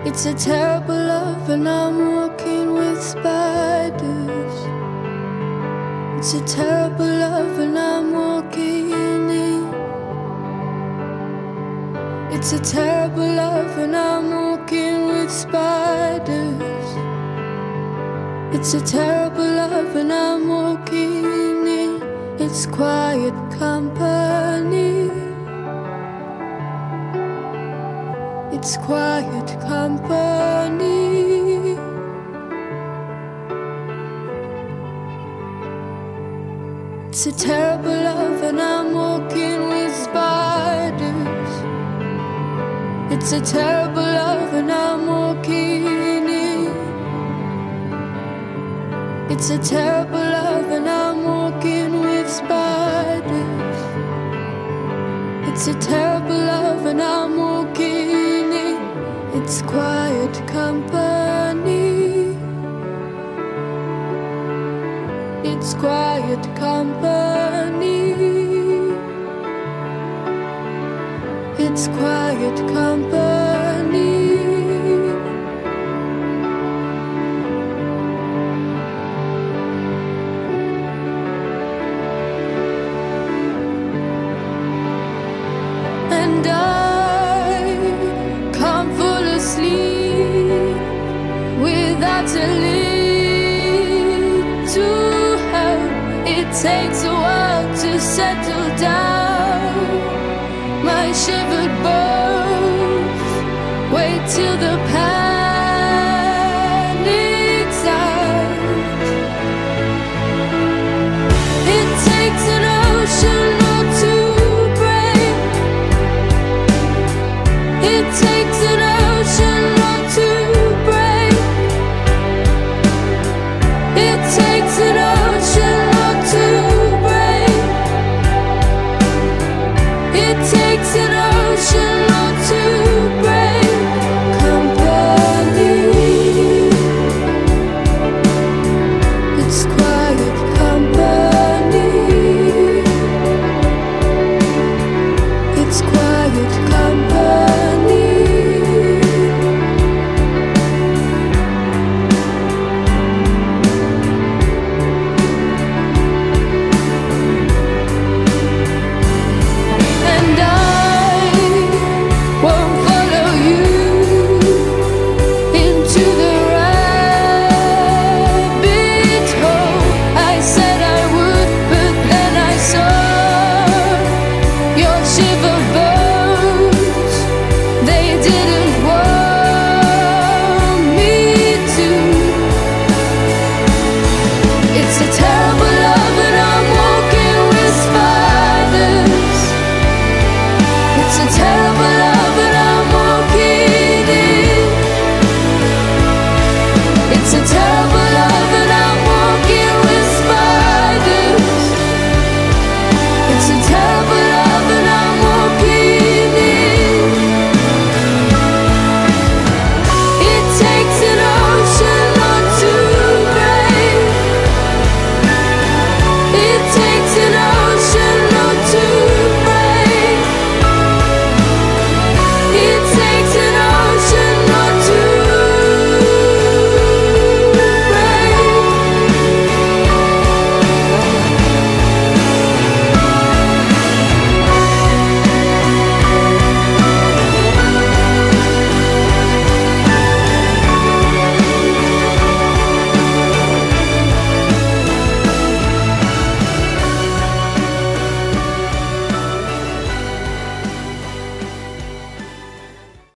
It's a terrible love and I'm walking with spiders. It's a terrible love and I'm walking in. It's a terrible love and I'm walking with spiders. It's a terrible love and I'm walking in. It's quiet company. It's quiet company. It's a terrible love and I'm walking with spiders. It's a terrible love and I'm walking in. It's a terrible love and I'm walking with spiders. It's a terrible love and I'm walking in. It's quiet company. It's quiet company. It's quiet company. And I can't fall asleep without a little help. It takes a while to settle down my shivered body.